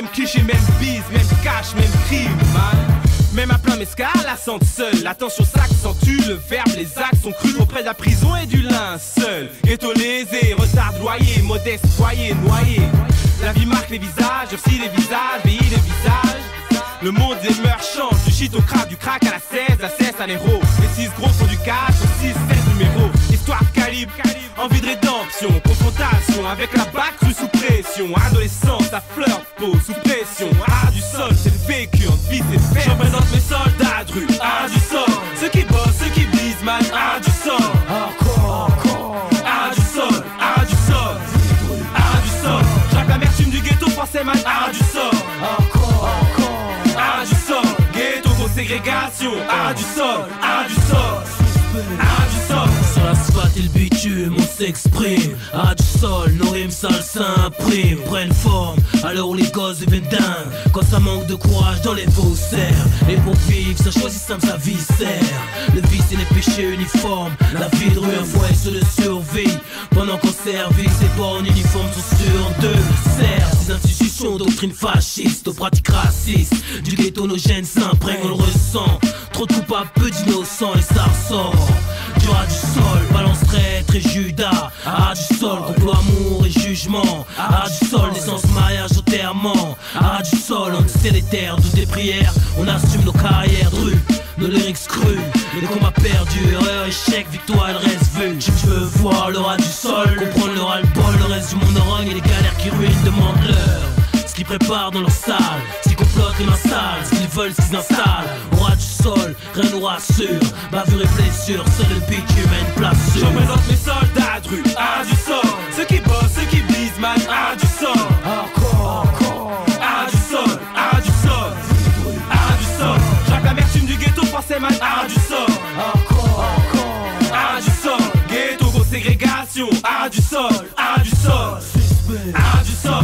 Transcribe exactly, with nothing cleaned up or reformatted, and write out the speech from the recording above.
Même cliché, même bise, même cash, même crime, man. Même à plein mescal, la sente seule. L'attention s'accentue, le verbe, les actes sont crus auprès de la prison et du linceul. Ghetto lésé, retard de loyer, modeste foyer noyé. La vie marque les visages, aussi les visages, vieillit les visages. Le monde des mœurs change, du shit au crack, du crack à la seize, la cesse à l'héros. Les six gros font du cash, six, sept numéros. Histoire de calibre, envie de rédemption, confrontation avec la bac crue sous pression. Adolescence, à fleur de peau, sous pression. Art du sol, c'est le vécu, en vie c'est fait. J'en présente mes soldats de rue, art du sol. Ceux qui bossent, ceux qui blisent, man, art du sol. Encore, encore. Art du sol, art du sol. Art du sol. J'rappe l'amertume du ghetto français, man, art du sol. Encore, encore. Art du sol. Ghetto, grosse ségrégation, art du sol, art du sol. Art du sol. Sur l'asphalte et le bitume, on s'exprime. À du sol, nos rimes sales s'impriment. Prennent forme, à l'heure où les gosses deviennent dingues. Quand ça manque de courage dans les faussaires. Et pour vivre, ça choisit simple, sa vie sert. Le vice et les péchés uniformes. La vie de rue, un foyer sur de survie. Pendant qu'on servit, ces bornes uniformes sont sur deux serres. Ces institutions, doctrine fasciste, aux pratiques racistes. Du ghetto, nos gènes s'imprègnent, on le ressent. Trop de coupables, peu d'innocents et ça ressort. Du ras du sol, balance traître et Judas. Ras du sol, complot, amour et jugement. Ras du sol, naissance, mariage, enterrement. Ras du sol, on sait les terres, toutes les prières. On assume nos carrières de rue, nos lyrics crus. Les combats perdus, erreur, échec, victoire, elle reste vue. Je veux voir le ras du sol, comprendre le ras-le-bol. Le reste du monde rogne et les galères qui ruinent demandent l'heure. Ce qu'ils préparent dans leur salle, ce qu'ils complotent et m'installent, ce qu'ils veulent, ce qu'ils installent. Au ras du sol, rien nous rassure. Bavure et blessure, seul le bitume a une place sûre. J'en présente mes soldats de rue, art du sol. Ceux qui bossent, ceux qui blisent, man, art du sol. Encore, encore. Art du sol, art du sol. Art du sol. J'rappe l'amertume du ghetto français, man, art du sol. Encore, encore. Art du sol. Ghetto, grosse ségrégation, art du sol, art du sol. Art du sol.